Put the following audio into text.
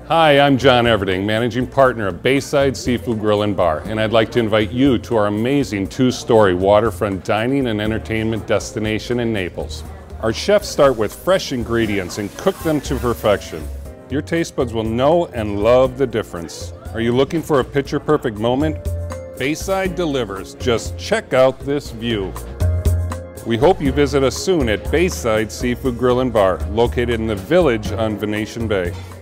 Hi, I'm John Everding, Managing Partner of Bayside Seafood Grill Bar, and I'd like to invite you to our amazing two-story waterfront dining and entertainment destination in Naples. Our chefs start with fresh ingredients and cook them to perfection. Your taste buds will know and love the difference. Are you looking for a picture-perfect moment? Bayside delivers. Just check out this view. We hope you visit us soon at Bayside Seafood Grill Bar, located in the Village on Venetian Bay.